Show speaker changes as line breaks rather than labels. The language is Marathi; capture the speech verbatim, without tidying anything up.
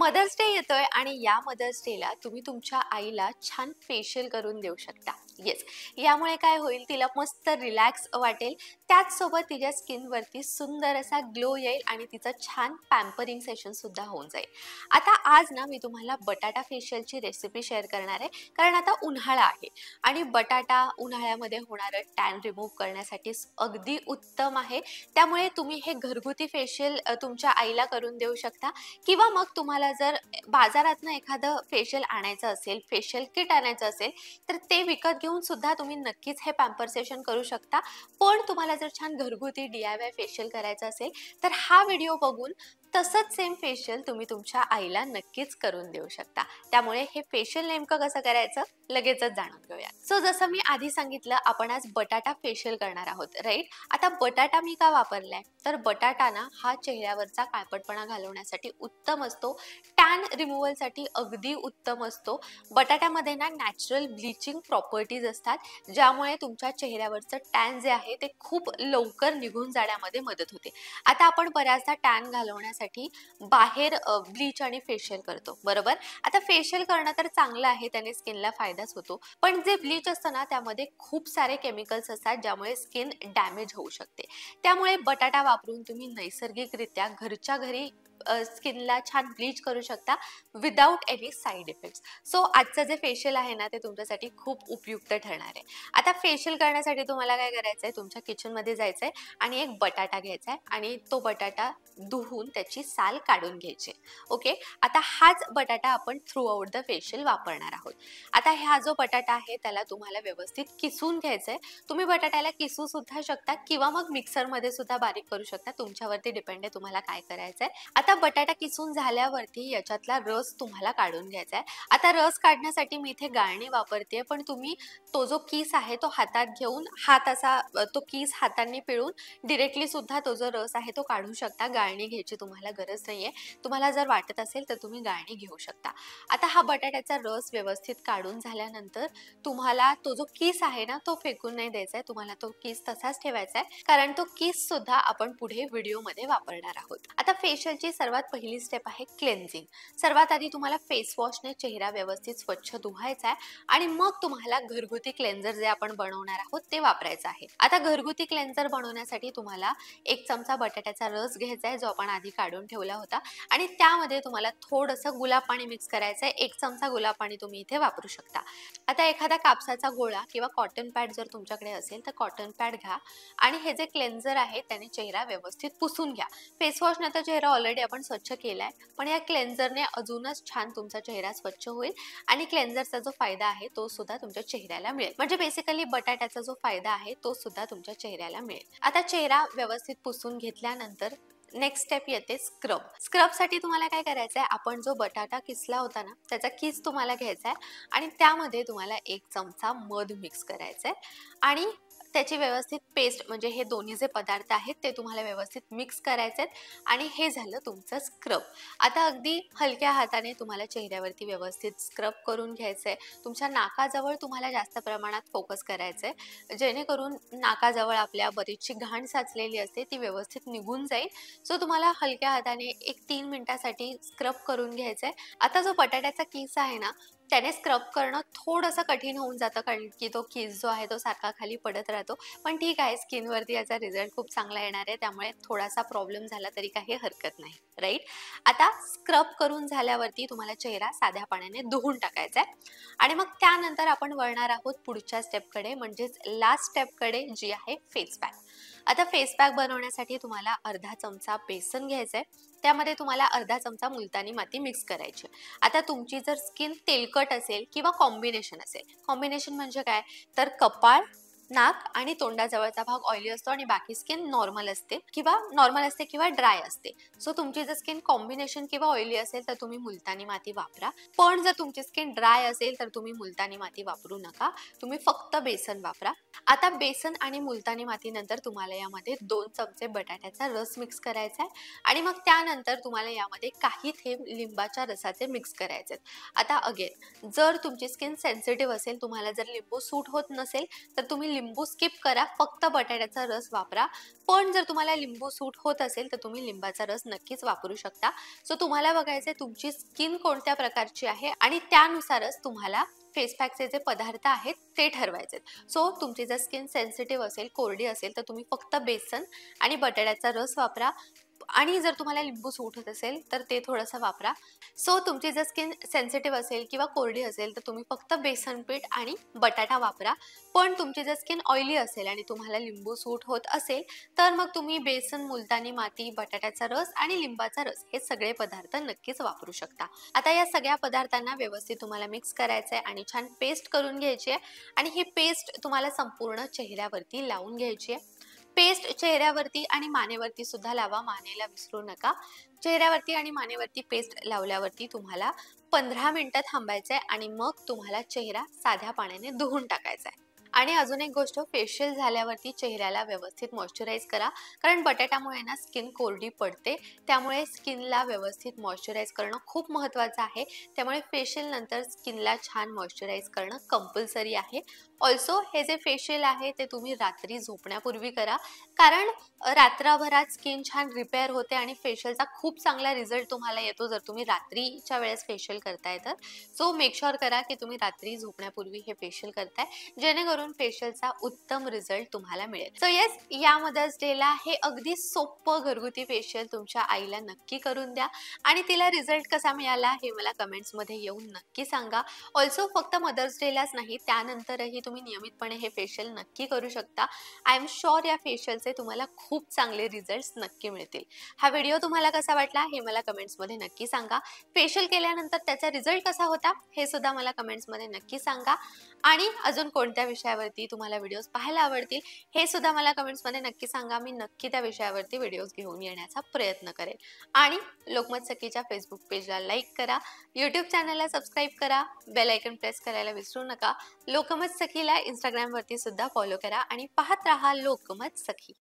मदर्स डे येतोय आणि या मदर्स डेला तुम्ही तुमच्या आईला छान फेशियल करून देऊ शकता. येस, यामुळे काय होईल, तिला मस्त रिलॅक्स वाटेल, त्याचसोबत तिच्या स्किनवरती सुंदर असा ग्लो येईल आणि तिचं छान पॅम्परिंग सेशन सुद्धा होऊन जाईल. आता आज ना मी तुम्हाला बटाटा फेशियलची रेसिपी शेअर करणार आहे, कारण आता उन्हाळा आहे आणि बटाटा उन्हाळ्यामध्ये होणारं टॅन रिमूव्ह करण्यासाठी अगदी उत्तम आहे. त्यामुळे तुम्ही हे घरगुती फेशियल तुमच्या आईला करून देऊ शकता किंवा मग तुम्हाला जर बाजारातनं एखादं फेशियल आणायचं असेल, फेशियल किट आणायचं असेल, तर ते विकत घेऊन सुद्धा तुम्ही नक्कीच हे पॅम्पर सेशन करू शकता. पण तुम्हाला जर छान घरगुती डी आय वाय फेशियल करायचं असेल तर हा व्हिडिओ बघून तसंच सेम फेशियल तुम्ही तुमच्या आईला नक्कीच करून देऊ शकता. त्यामुळे हे फेशियल नेमकं कसं करायचं लगेचच जाणून घेऊया. सो जसं मी आधी सांगितलं, आपण आज बटाटा फेशियल करणार आहोत, राईट. आता बटाटा मी का वापरलाय, तर बटाटा ना हा चेहऱ्यावरचा काळपटपणा घालवण्यासाठी उत्तम असतो, टॅन रिमूव्हलसाठी अगदी उत्तम असतो. बटाट्यामध्ये ना नॅचरल ब्लिचिंग प्रॉपर्टीज असतात, ज्यामुळे तुमच्या चेहऱ्यावरचं टॅन जे आहे ते खूप लवकर निघून जाण्यामध्ये मदत होते. आता आपण बऱ्याचदा टॅन घालवण्यासाठी बाहेर ब्लीच आणि फेशियल करतो, बरोबर. आता फेशियल करणं तर चांगलं आहे, त्याने स्किनला फायदाच होतो, पण जे ब्लीच असतं ना त्यामध्ये खूप सारे केमिकल्स असतात, ज्यामुळे स्किन डॅमेज होऊ शकते. त्यामुळे बटाटा वापरून तुम्ही नैसर्गिकरित्या घरच्या घरी स्किनला छान ब्लीच करू शकता without any side effects. So आजचं जे फेशियल आहे ना ते तुमच्यासाठी खूप उपयुक्त ठरणार आहे. आता फेशियल करण्यासाठी तुम्हाला काय करायचं आहे, तुमच्या किचनमध्ये जायचं आहे आणि एक बटाटा घ्यायचा आहे आणि तो बटाटा धुवून त्याची साल काढून घ्यायची. ओके, आता हाच बटाटा आपण थ्रू आउट द फेशियल वापरणार आहोत. आता हा जो बटाटा आहे त्याला तुम्हाला व्यवस्थित किसून घ्यायचं आहे. तुम्ही बटाट्याला किसू सुद्धा शकता किंवा मग मिक्सरमध्ये सुद्धा बारीक करू शकता, तुमच्यावरती डिपेंड आहे तुम्हाला काय करायचं आहे. आता बटाटा किसून झाल्यावरती याच्यातला रस तुम्हाला काढून घ्यायचा आहे. आता रस काढण्यासाठी मी इथे गाळणी वापरते, पण तुम्ही तो जो किस आहे तो हातात घेऊन हात असा तो किस हातांनी पिळून डिरेक्टली सुद्धा तो जो रस आहे तो काढू शकता. गाळणी घ्यायची तुम्हाला गरज नाहीये. तुम्हाला जर वाटत असेल तर तुम्ही गाळणी घेऊ शकता. आता हा बटाट्याचा रस व्यवस्थित काढून झाल्यानंतर तुम्हाला तो जो किस आहे ना तो फेकून नाही द्यायचा आहे, तुम्हाला तो किस तसाच ठेवायचा आहे, कारण तो किस सुद्धा आपण पुढे व्हिडिओमध्ये वापरणार आहोत. आता फेशियलची सर्वात पहिली स्टेप आहे क्लेन्झिंग. सर्वात आधी तुम्हाला फेस वॉशने चेहरा व्यवस्थित स्वच्छ धुवायचा आहे आणि मग तुम्हाला घरगुती क्लेन्झर जे आपण बनवणार आहोत ते वापरायचं आहे. आता घरगुती क्लेन्झर बनवण्यासाठी तुम्हाला एक चमचा बटाट्याचा रस घ्यायचा आहे, जो आपण आधी काढून ठेवला होता, आणि त्यामध्ये तुम्हाला थोडंसं गुलाब पाणी मिक्स करायचं आहे. एक चमचा गुलाब पाणी तुम्ही इथे वापरू शकता. आता एखादा कापसाचा गोळा किंवा कॉटन पॅड जर तुमच्याकडे असेल तर कॉटन पॅड घ्या आणि हे जे क्लेन्झर आहे त्याने चेहरा व्यवस्थित पुसून घ्या. फेस वॉशने तर चेहरा ऑलरेडी आपण स्वच्छ केलाय, पण या क्लेन्झरने अजूनच छान तुमचा चेहरा स्वच्छ होईल आणि क्लेन्झरचा जो फायदा आहे तो सुद्धा तुमच्या चेहऱ्याला मिळेल. म्हणजे बेसिकली बटाट्याचा जो फायदा आहे तो सुद्धा तुमच्या चेहऱ्याला मिळेल. आता चेहरा व्यवस्थित पुसून घेतल्यानंतर नेक्स्ट स्टेप येते स्क्रब. स्क्रबसाठी तुम्हाला काय करायचं आहे, आपण जो बटाटा किसला होता ना त्याचा किस तुम्हाला घ्यायचा आहे आणि त्यामध्ये तुम्हाला एक चमचा मध मिक्स करायचा आहे आणि त्याची व्यवस्थित पेस्ट, म्हणजे हे दोन्ही जे पदार्थ आहेत ते तुम्हाला व्यवस्थित मिक्स करायचे आहेत आणि हे झालं तुमचं स्क्रब. आता अगदी हलक्या हाताने तुम्हाला चेहऱ्यावरती व्यवस्थित स्क्रब करून घ्यायचं आहे. तुमच्या नाकाजवळ तुम्हाला जास्त प्रमाणात फोकस करायचं आहे, जेणेकरून नाकाजवळ आपल्या बरीचशी घाण साचलेली असते ती व्यवस्थित निघून जाईल. सो तुम्हाला हलक्या हाताने एक तीन मिनिटासाठी स्क्रब करून घ्यायचं आहे. आता जो बटाट्याचा किस आहे ना त्याने स्क्रब करणं थोडंसं कठीण होऊन जातं, कारण की तो किस जो आहे तो सारखा खाली पडत राहतो, पण ठीक आहे, स्किनवरती याचा रिझल्ट खूप चांगला येणार आहे, त्यामुळे थोडासा प्रॉब्लेम झाला तरी काही हरकत नाही, राईट. आता स्क्रब करून झाल्यावरती तुम्हाला चेहरा साध्या पाण्याने धुवून टाकायचा आहे आणि मग त्यानंतर आपण वळणार आहोत पुढच्या स्टेपकडे, म्हणजेच लास्ट स्टेपकडे, जी आहे फेस पॅक. आता फेस पॅक बनवण्यासाठी तुम्हाला अर्धा चमचा बेसन घ्यायचं आहे, त्यामध्ये तुम्हाला अर्धा चमचा मुलतानी माती मिक्स करायची. आता तुमची जर स्किन तेलकट असेल किंवा कॉम्बिनेशन असेल, कॉम्बिनेशन म्हणजे काय, तर कपाळ, नाक आणि तोंडाजवळचा भाग ऑइली असतो आणि बाकी स्किन नॉर्मल असते किंवा नॉर्मल असते किंवा ड्राय असते. सो तुमची जर स्किन कॉम्बिनेशन किंवा ऑइली असेल तर तुम्ही मुलतानी माती वापरा, पण जर तुमची स्किन ड्राय असेल तर तुम्ही मुलतानी माती वापरू नका, तुम्ही फक्त बेसन वापरा. आता बेसन आणि मुलतानी माती नंतर तुम्हाला यामध्ये दोन चमचे बटाट्याचा रस मिक्स करायचा आहे आणि मग त्यानंतर तुम्हाला यामध्ये काही थेंब लिंबाच्या रसाचे मिक्स करायचे. आता अगेन, जर तुमची स्किन सेन्सिटिव्ह असेल, तुम्हाला जर लिंबू सूट होत नसेल तर तुम्ही लिंबू स्किप करा, फक्त बटाट्याचा रस वापरा. पण जर तुम्हाला लिंबू सूट होत असेल तर तुम्ही लिंबाचा रस नक्कीच वापरू शकता. सो तुम्हाला बघायचंय तुमची स्किन कोणत्या प्रकारची आहे आणि त्यानुसारच तुम्हाला फेस पॅकचे जे पदार्थ आहेत ते ठरवायचे. सो तुमची जर स्किन सेन्सिटिव्ह असेल, कोरडी असेल तर तुम्ही फक्त बेसन आणि बटाट्याचा रस वापरा आणि जर तुम्हाला लिंबू सूट होत असेल तर ते थोडंसं वापरा. सो तुमची जर स्किन सेन्सिटिव्ह असेल किंवा कोरडी असेल तर तुम्ही फक्त बेसन पीठ आणि बटाटा वापरा. पण तुमची जर स्किन ऑइली असेल आणि तुम्हाला लिंबू सूट होत असेल तर मग तुम्ही बेसन, मुलतानी माती, बटाट्याचा रस आणि लिंबाचा रस हे सगळे पदार्थ नक्कीच वापरू शकता. आता या सगळ्या पदार्थांना व्यवस्थित तुम्हाला मिक्स करायचं आहे आणि छान पेस्ट करून घ्यायची आहे आणि ही पेस्ट तुम्हाला संपूर्ण चेहऱ्यावरती लावून घ्यायची आहे. पेस्ट चेहऱ्यावरती आणि मानेवरती सुद्धा लावा, मानेला विसरू नका. चेहऱ्यावरती आणि मानेवरती पेस्ट लावल्यावरती तुम्हाला पंधरा मिनिटं थांबायचंय आणि मग तुम्हाला चेहरा साध्या पाण्याने धुवून टाकायचा आहे. आणि अजून एक गोष्ट, फेशियल झाल्यावरती चेहऱ्याला व्यवस्थित मॉइश्चराइज करा, कारण बटाट्यामुळे ना स्किन कोरडी पडते, त्यामुळे स्किनला व्यवस्थित मॉइश्चराइज करणं खूप महत्त्वाचं आहे. त्यामुळे फेशियल नंतर स्किनला छान मॉइश्चराइज करणं कंपल्सरी आहे. ऑल्सो हे जे फेशियल आहे ते तुम्ही रात्री झोपण्यापूर्वी करा, कारण रात्रभरात स्किन छान रिपेअर होते आणि फेशियलचा खूप चांगला रिझल्ट तुम्हाला येतो जर तुम्ही रात्रीच्या वेळेस फेशियल करताय तर. सो मेक शुअर करा की तुम्ही रात्री झोपण्यापूर्वी हे फेशियल करताय, जेणेकरून फेशियलचा उत्तम रिझल्ट तुम्हाला मिळेल. सो येस, या मदर्स डेला हे अगदी सोपं घरगुती फेशियल तुमच्या आईला नक्की करून द्या आणि तिला रिझल्ट कसा मिळाला हे मला कमेंट्समध्ये येऊन नक्की सांगा. ऑल्सो फक्त मदर्स डेलाच नाही, त्यानंतरही तुम्ही नियमितपणे हे फेशियल नक्की करू शकता. आय एम शुअर या फेशियलचे तुम्हाला खूप चांगले रिझल्ट्स नक्की मिळतील. हा व्हिडिओ तुम्हाला कसा वाटला हे मला कमेंट्समध्ये नक्की सांगा. फेशियल केल्यानंतर त्याचा रिझल्ट कसा होता हे सुद्धा मला कमेंट्समध्ये नक्की सांगा. आणि अजून कोणत्या विषयावरती तुम्हाला व्हिडिओज पाहायला आवडतील हे सुद्धा मला कमेंट्समध्ये नक्की सांगा. मी नक्की त्या विषयावरती व्हिडिओज घेऊन येण्याचा प्रयत्न करेन. आणि लोकमत सखीच्या फेसबुक पेजला लाईक करा, यूट्यूब चॅनलला सबस्क्राईब करा, बेल आयकन प्रेस करायला विसरू नका. लोकमत सखीला इंस्टाग्रामवरती सुद्धा फॉलो करा आणि पाहत रहा लोकमत सखी.